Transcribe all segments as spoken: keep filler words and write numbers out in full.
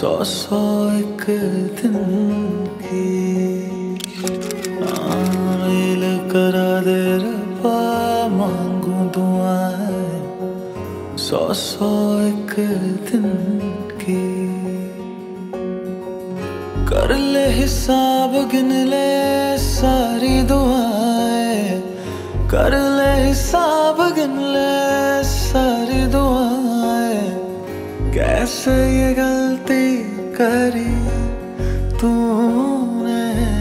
सौ सौ एक दिन की मेल करा दे रब्बा, मांगू दुआएं सौ सौ एक दिन की। कर ले हिसाब, गिन ले सारी दुआएं, कर ले हिसाब, गिन ले सारी दुआएं। कैसे ये गलती करी तूने,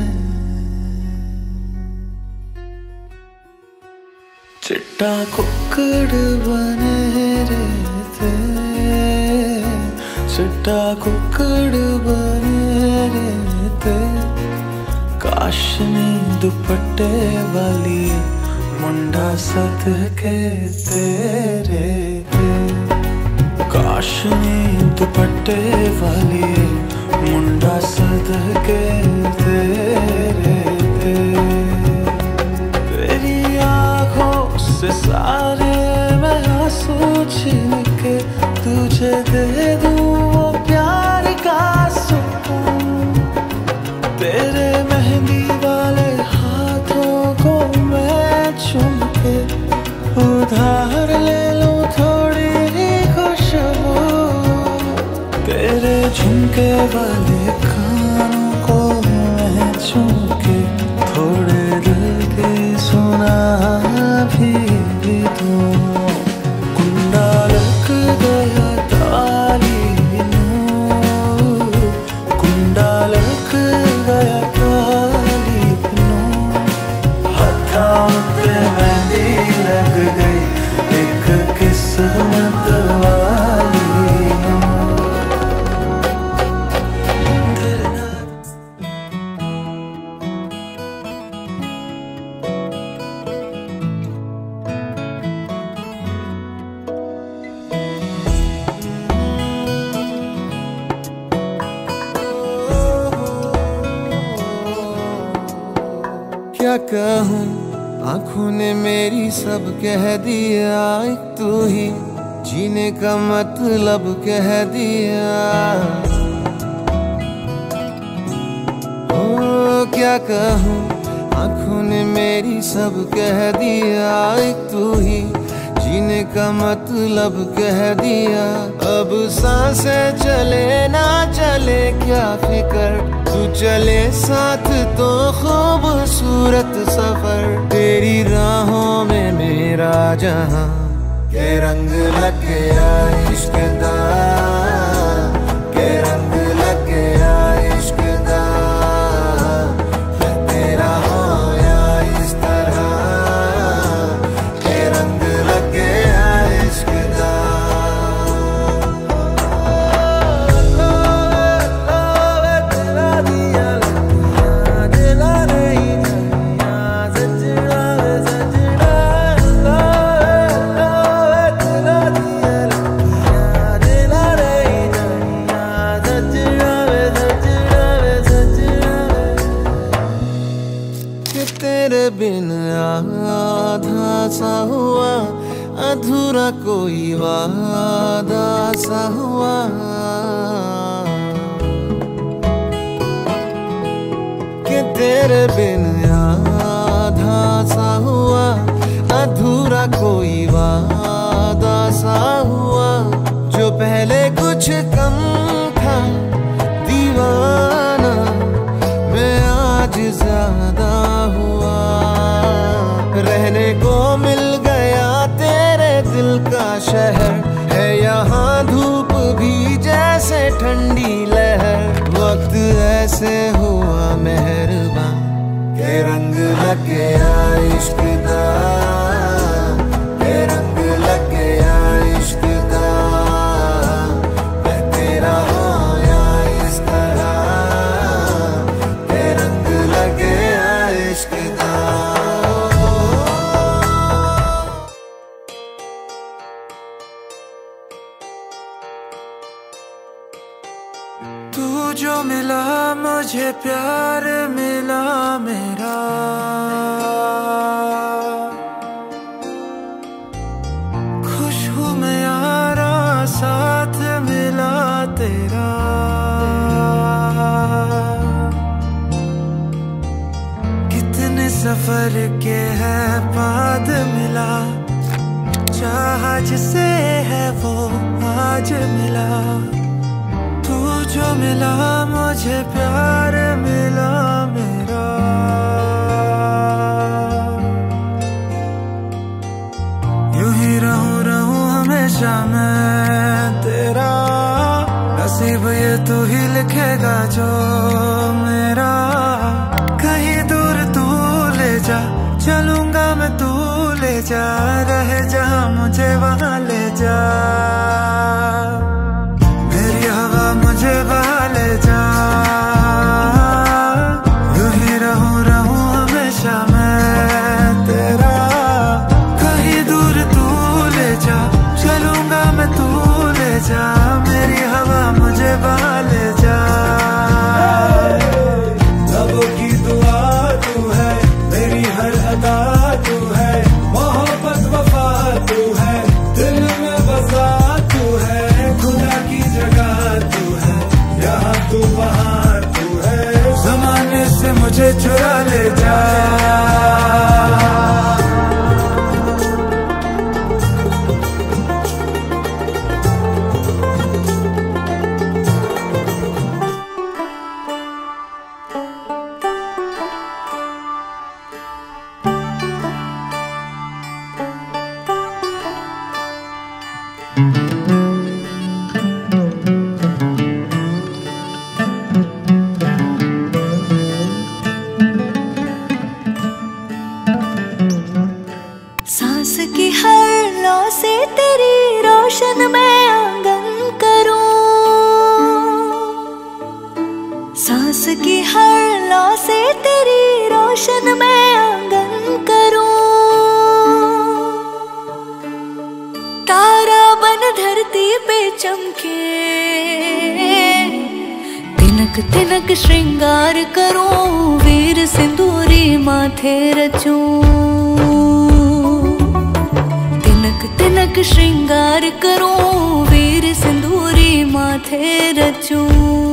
चिट्टा कुक्कड़ बने रहते, चिट्टा कुक्कड़ बने रहते। काशनी दुपट्टे वाली मुंडा सदके तेरे, काशनी दुपट्टे वाली मुंडा सदके तेरे। तेरी आँखों से सारे मैं आंसू छीन के तुझे दे दूँ वो प्यार का सुकून। तेरे मेहंदी वाले हाथों को मैं चूम के उधार ले लूं थोड़ी ही खुशबू। तेरे झुमके वाले कानों को मैं चूम के थोड़े दिल की सुना भी दूं। कुंडा लग गया ताली नू, कुंडा लग गया ताली नू। हथां ते मेहंदी लग गई एक किस्मत वाली नू। क्या कहूँ, आँखों ने मेरी सब कह दिया। एक तू ही जीने का मतलब कह दिया। ओ क्या कहूँ, आँखों ने मेरी सब कह दिया। एक तू ही जीने का मतलब कह दिया। अब सांसें चले ना चले क्या फिकर, तू चले साथ तो खूबसूरत सफर। तेरी राहों में मेरा जहां के रंग लग गया इश्क दा, के रंग लग गया इश्क दा। मैं तेरा होया इस तरह, के रंग लग गया इश्क दा। तेरे बिन आधा सा हुआ, अधूरा कोई वादा सा हुआ। कि तेरे बिन आधा सा हुआ, अधूरा कोई वादा सा हुआ। जो पहले कुछ कम था दीवाना, मैं आज ज्यादा हुआ। रहने को मिल गया तेरे दिल का शहर, है यहाँ धूप भी जैसे ठंडी लहर। वक्त ऐसे हुआ मेहरबान, के रंग लग गया इश्क दा, के रंग लग गया इश्क दा। मैं तेरा होया इस तरह, के रंग लग गया इश्क दा। तू जो मिला मुझे प्यार मिला मेरा, खुश हूँ मैं यारा साथ मिला तेरा। सफर के है बाद मिला, चाहा जिसे है वो आज मिला। तू जो मिला मुझे प्यार मिला मेरा। यूं ही रहूं रहूं हमेशा मैं तेरा, नसीब ये तू ही लिखेगा जो मेरा। कहीं दूर तू ले जा, चलूंगा मैं तू ले जा, रहे जहां मुझे वहां ले जा। मेरी हवा मुझे वहां ले जा, यूं ही रहूं रहूं हमेशा मैं तेरा। कहीं दूर तू ले जा, चलूंगा मैं तू ले जा, मेरी हवा मुझे वहां ले जा। रबों की दुआ तू है, मेरी हर अदा तू है, मोहब्बत वफा तू है, दिल में बसा तू है। खुदा की जगह तू है, यहाँ तू वहाँ तू है, ज़माने से मुझे चुरा ले जा। सांस की हर लौ से तेरी रोशन मैं आंगन करूं, सांस की हर लौ से तेरी रोशन मैं आंगन करूं। तारा बन धरती पे चमके, तिनक तिनक श्रृंगार करूं, वीर सिंदूरी माथे रचूं। तिनक श्रृंगार करूं, वीर सिंदूरी माथे रचूं।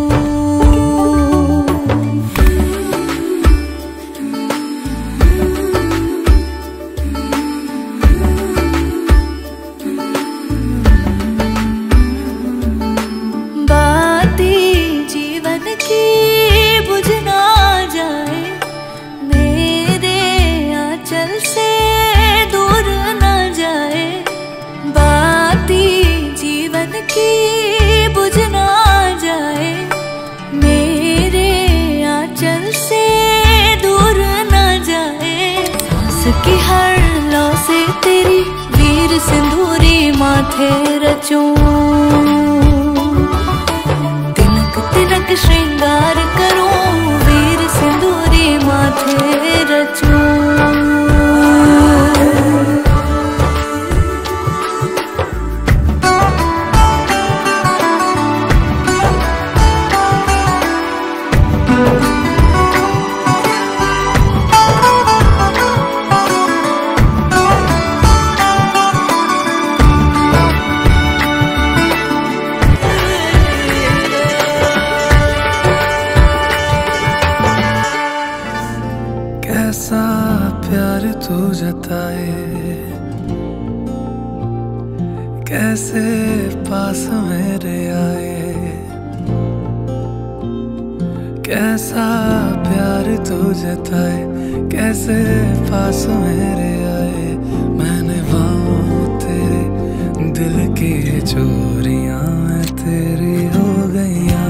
बातें जीवन की बुझ ना जाए, मेरे आंचल से दूर ना जाए। बातें जीवन की बुझ ना जाए, मेरे आंचल से दूर ना जाए। सांस की हर लौ से तेरी वीर सिंदूरी माथे रचूं। तिनक तिनक श्रृंगार करूं, वीर सिंदूरी माथे रचूं। कैसा प्यार तू जताए, कैसे पास मेरे आए। कैसा प्यार तू जताए, कैसे पास मेरे आए। मैंने पाऊं तेरे दिल की चोरियां मैं तेरी हो गईया।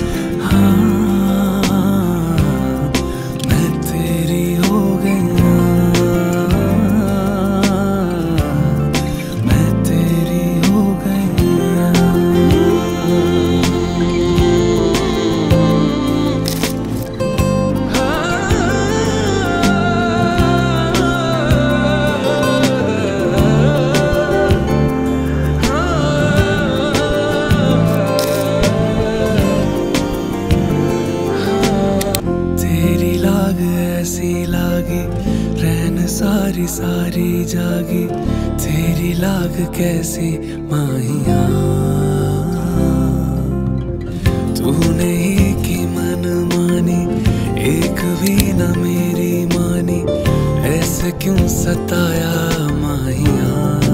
सारी सारी जागी, तेरी लाग कैसी माहिया। तूने ही की मन मानी, एक भी न मेरी मानी। मुझे क्यों सताया माहिया,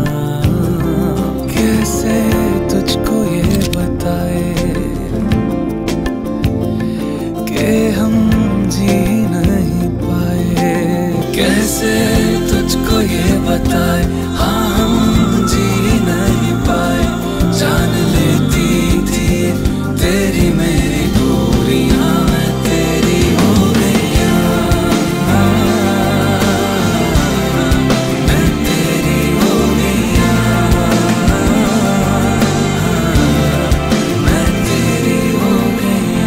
कैसे तुझको ये बताए कि हम जी नहीं पाए, कैसे तुझको ये बताए हाँ हम जी नहीं पाए। जान लेती थी तेरी मेरी दूरियां, मैं तेरी हो गया, मैं तेरी हो गया, मैं तेरी हो गया।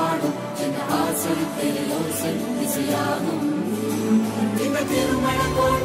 திருமண